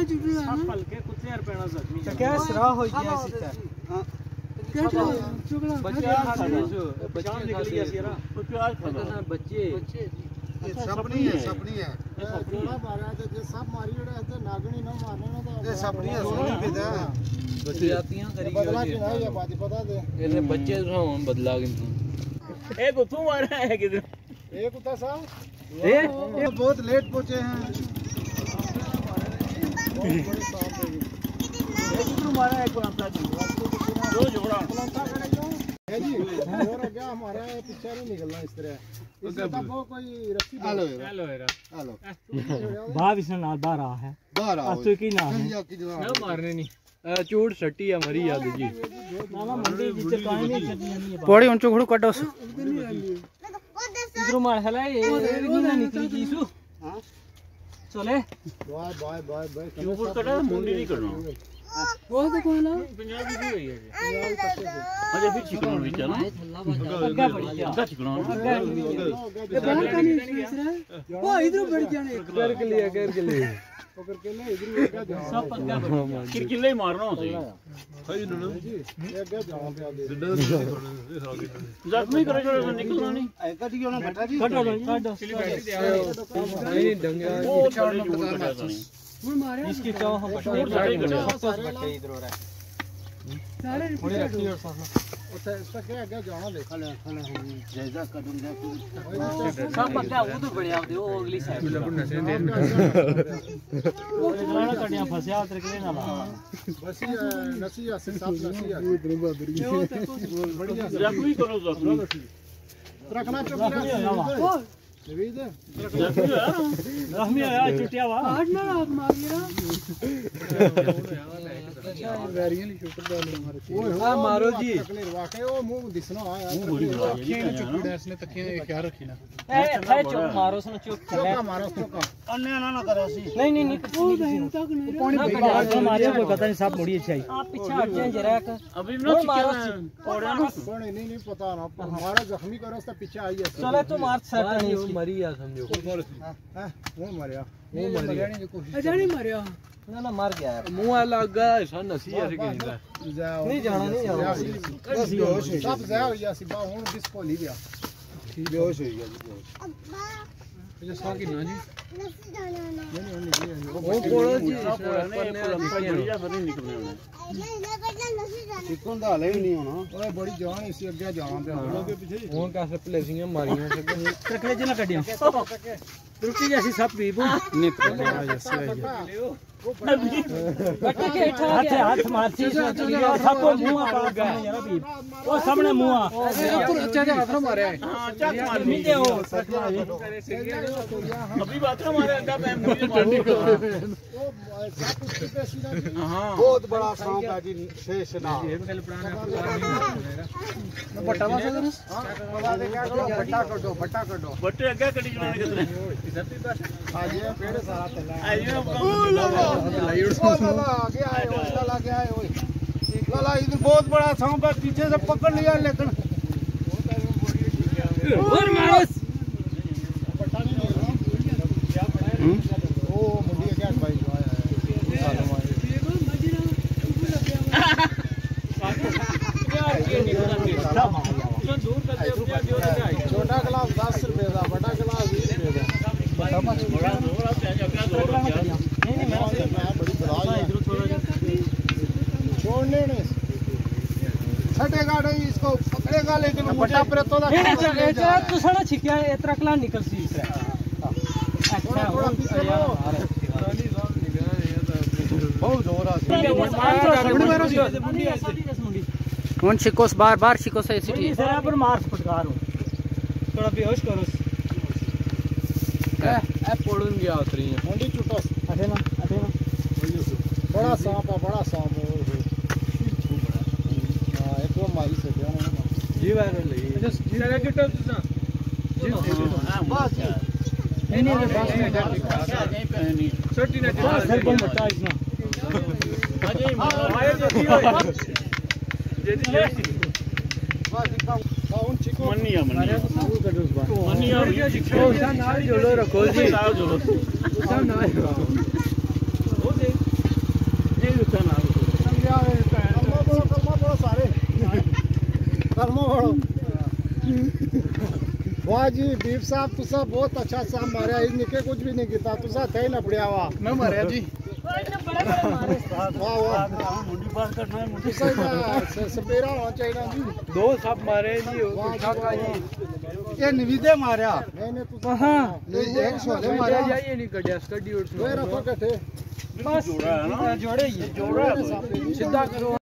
फल के कुत्ते यार पैना जख्मी तो क्या सरा हो गया सीता हां बच्चे खाने जो बच्चे निकल गया सिरा प्याज खाना बच्चे ये सपनी है जोड़ा मारा तो जे सब मारी ओड़ा तो नागणी ना मारना ना तो ये सपनी है सोनी पे था बच्चे आतियां करी बदला की ना ये बात पता दे ये बच्चे हम बदला के ए को तू मारा है किधर एक उता साहब ये बहुत लेट पहुंचे हैं तू मारा है को अपना जो जोड़ा है जी और क्या हमारा पीछे नहीं निकलना इस तरह इसका तो कोई रस्सी हेलो बाहर इसने नाल बाहर आ है बाहर आओ तो की ना है ना मारने नहीं चूड़ सट्टी है मरी याद जी मामा मंडी जिते काई नहीं चटनी नहीं है पौड़ी उन चुखड़ू कटो इधर मार हला ये नहीं ना निकली जीसु हां चले बाय बाय बाय बाय ऊपर कटा मुंडी नहीं करना वो तो कोई ना पंजाबी भी है ये अरे फिर चिकन भी चला अग्गा बढ़ गया अग्गा चिकन ये बाहर का नहीं दूसरा वो इधर बढ़ जाने कर के लिए पकड़ के ले इधर का जा सब अग्गा बढ़ गया किरकिले ही मारना होता है भाई ना जी एक जा जाओ पे दे जख्मी करे छोड़ो निकलना नहीं ऐका जी ना बटा जी काटो नहीं डंगा इसकी क्या हम बटे इधर हो रहा है सारे थोड़ी रखी और साथ उसे इसका क्या आगे जाना दे खले हम जैसा करूंगा सब अग्गा उधर बढ़िया दे वो अगली साइड वो गाना कटिया फसिया उतर के ना बस नसीया से सब नसीया बढ़िया जख्मी करो जख्मी रखना चुप नवीद जख्मी आया चुटिया वा हाथ ना मारिया वेरियन शूटर डाल मारो हां मारो जी वाकई वो मुंह दिसना आया इसने तकियां क्या रखी ना ए चुप मारो सुनो चुप चौका मारो चौका अन्य ना करे सी नहीं पानी मारे कोई पता नहीं सब मुड़ी अच्छी आप पीछे हट जाए जरा अभी ना मारो पानी नहीं पता ना हमारा जख्मी करो उसका पीछे आई है चले तो मार सेट नहीं मरी या समझो वो मरिया नहीं मरिया ना मर गया मुंह लग गया ऐसा नसी ऐसे कहीं का नहीं जाना बस बेहोश हो सब जाया हो गया सिबा हुन डिस्को ली गया बेहोश हो गया ये सो की ना जी वो कोड़ो जी चिकन दा ले नहीं होना ओए बड़ी जान इसी अगे जावां पे वो कैसे प्लेसिंग मारियां से ट्रकले जना कटिया रुकी जैसी सब पीबू नहीं बट्टे के हाथ मारती सबको मुंह पा गया यार पीब वो सामने मुंह अच्छा हाथ ना मारे हां चक मार नीचे हो अभी बात ना मारे अंडा पे मुंह मारनी को हां बहुत बड़ा सांप है जी शेष ना बट्टा वाला बट्टा कटो बट्टे अग्गा कटी चलाने कितने आज ये पेड़ सारा तला आज ये लाला इधर बहुत बड़ा सांप है पीछे से पकड़ लिया लेकिन और मारो ओ मुंडी क्या भाई जो आया छोटा गिलास 10 रुपए का बड़ा गिलास 20 रुपए का छोड़ने नहीं छटेगा नहीं इसको पकड़ेगा लेकिन बट्टा पर तो तू सारा छिकिया इतना कला निकल सी इससे अच्छा बहुत जोर कौन शिकोस बार शिकोस है सिटी जरा पर मार फटकार हो थोड़ा बेहोश करो ए पड़ून गया उतरी है मुंडी चुटस अठे ना बड़ा सांप है हां एक वो मारी से जी वायरल है जी लगा के टॉप ना हां बस नहीं छोटी ना सर कौन बता इसना अजय मारे मनिया नाल जोड़ो रखो जी कर्मो वालो वाह जी बीफ साहब तुसा बहुत अच्छा साहब मारा इनके कुछ भी नहीं किया तुसा थे ना पड़िया वाह मैं मारा जी वाह वाह मुंडी पास करना है मुंडी तुसा सपेरा होना चाहिए जी 2 सब मारे जी काका जी ये निविदे मारा मैंने तुसा हां एक छोले मारा मारा जाइए नहीं कटिया स्टडी और वे रखो कटे जोड़ा है ना जोड़े ही जोड़ा है सीधा करो